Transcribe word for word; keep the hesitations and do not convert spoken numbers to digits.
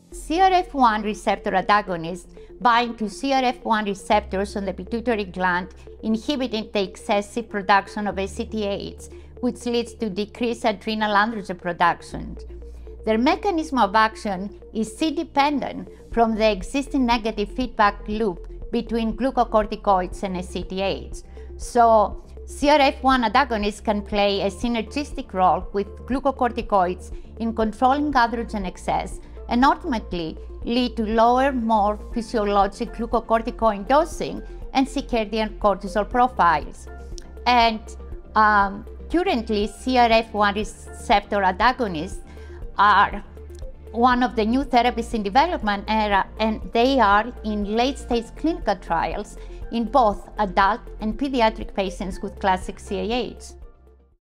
C R F one receptor antagonists bind to C R F one receptors on the pituitary gland, inhibiting the excessive production of A C T H, which leads to decreased adrenal androgen production. Their mechanism of action is C-dependent from the existing negative feedback loop between glucocorticoids and A C T H. So, C R F one antagonists can play a synergistic role with glucocorticoids in controlling androgen excess and ultimately lead to lower, more physiologic glucocorticoid dosing and circadian cortisol profiles. And um, currently, C R F one receptor antagonists are one of the new therapies in development, and they are in late-stage clinical trials in both adult and pediatric patients with classic C A H.